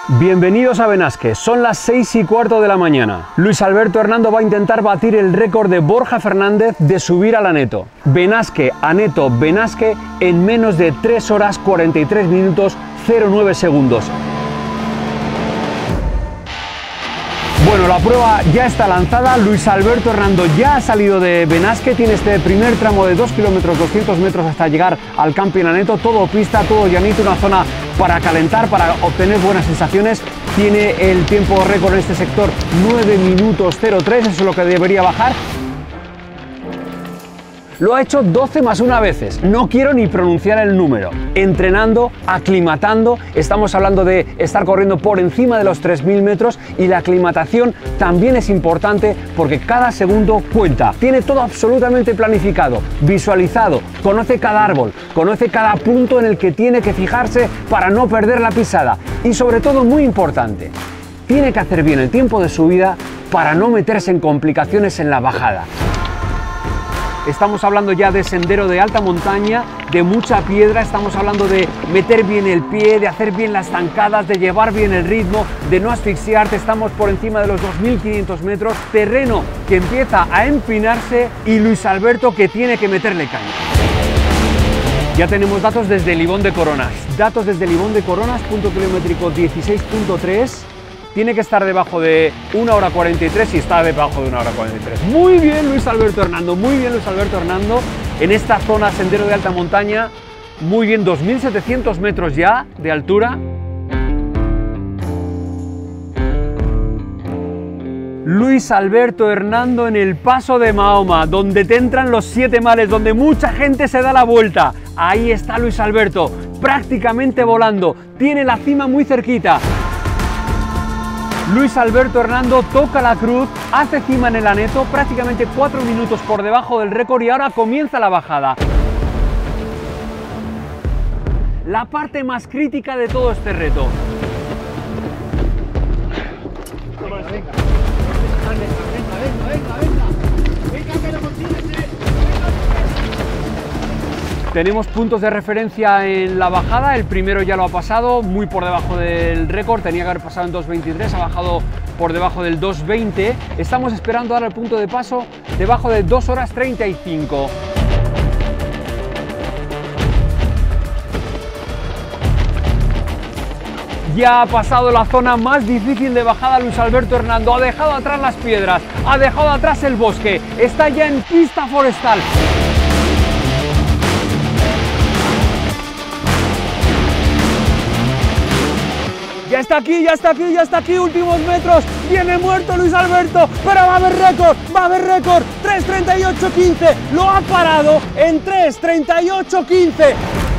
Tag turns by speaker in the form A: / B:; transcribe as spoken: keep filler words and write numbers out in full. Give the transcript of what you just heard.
A: Bienvenidos a Benasque, son las seis y cuarto de la mañana. Luis Alberto Hernando va a intentar batir el récord de Borja Fernández de subir al Aneto. Benasque, Aneto, Benasque en menos de tres horas cuarenta y tres minutos cero nueve segundos. Bueno, la prueba ya está lanzada, Luis Alberto Hernando ya ha salido de Benasque, tiene este primer tramo de dos kilómetros doscientos metros hasta llegar al Camping Aneto, todo pista, todo llanito, una zona para calentar, para obtener buenas sensaciones. Tiene el tiempo récord en este sector nueve minutos cero tres, eso es lo que debería bajar. Lo ha hecho doce más una veces, no quiero ni pronunciar el número. Entrenando, aclimatando, estamos hablando de estar corriendo por encima de los tres mil metros y la aclimatación también es importante porque cada segundo cuenta. Tiene todo absolutamente planificado, visualizado, conoce cada árbol, conoce cada punto en el que tiene que fijarse para no perder la pisada y sobre todo, muy importante, tiene que hacer bien el tiempo de subida para no meterse en complicaciones en la bajada. Estamos hablando ya de sendero de alta montaña, de mucha piedra, estamos hablando de meter bien el pie, de hacer bien las zancadas, de llevar bien el ritmo, de no asfixiarte. Estamos por encima de los dos mil quinientos metros, terreno que empieza a empinarse y Luis Alberto que tiene que meterle caña. Ya tenemos datos desde Libón de Coronas, datos desde Libón de Coronas, punto kilométrico dieciséis punto tres. Tiene que estar debajo de una hora cuarenta y tres y está debajo de una hora cuarenta y tres. Muy bien Luis Alberto Hernando, muy bien Luis Alberto Hernando. En esta zona sendero de alta montaña, muy bien, dos mil setecientos metros ya de altura. Luis Alberto Hernando en el paso de Mahoma, donde te entran los siete mares, donde mucha gente se da la vuelta. Ahí está Luis Alberto, prácticamente volando, tiene la cima muy cerquita. Luis Alberto Hernando toca la cruz, hace cima en el Aneto, prácticamente cuatro minutos por debajo del récord y ahora comienza la bajada. La parte más crítica de todo este reto. Tenemos puntos de referencia en la bajada, el primero ya lo ha pasado, muy por debajo del récord, tenía que haber pasado en dos veintitrés, ha bajado por debajo del dos veinte, estamos esperando ahora el punto de paso debajo de dos horas treinta y cinco. Ya ha pasado la zona más difícil de bajada Luis Alberto Hernando, ha dejado atrás las piedras, ha dejado atrás el bosque, está ya en pista forestal. Ya está aquí, ya está aquí, ya está aquí, últimos metros, viene muerto Luis Alberto, pero va a haber récord, va a haber récord, tres treinta y ocho quince, lo ha parado en tres treinta y ocho quince.